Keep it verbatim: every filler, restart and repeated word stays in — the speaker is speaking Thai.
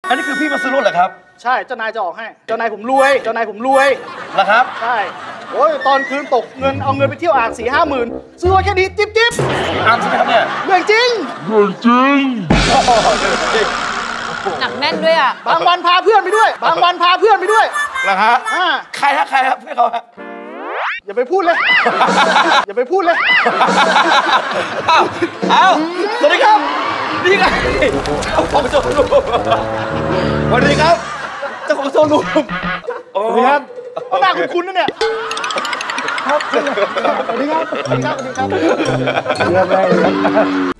อันนี้คือพี่มาซื้อรถเหรอครับใช่เจ้านายจะออกให้เจ้านายผมรวยเจ้านายผมรวยเหรอครับใช่โอ้ยตอนคืนตกเงินเอาเงินไปเที่ยวอ่างสี่ห้าหมื่นซื้อมาแค่นี้จิ๊บจิ๊บอ่างใช่ไหมครับเนี่ยเรื่องจริงเรื่องจริงหนักแน่นด้วยอ่ะบางวันพาเพื่อนไปด้วยบางวันพาเพื่อนไปด้วยเหรอฮะใครฮะใครครับเพื่อนเขาฮะอย่าไปพูดเลยอย่าไปพูดเลยอ้าวสวัสดีครับนี่ไงเจ้าของโชว์รูมสวัสดีครับเจ้าของโชว์รูมสวัสดีครับหน้าคุ้นๆนะเนี่ยครับสวัสดีครับสวัสดีครับสวัสดีครับ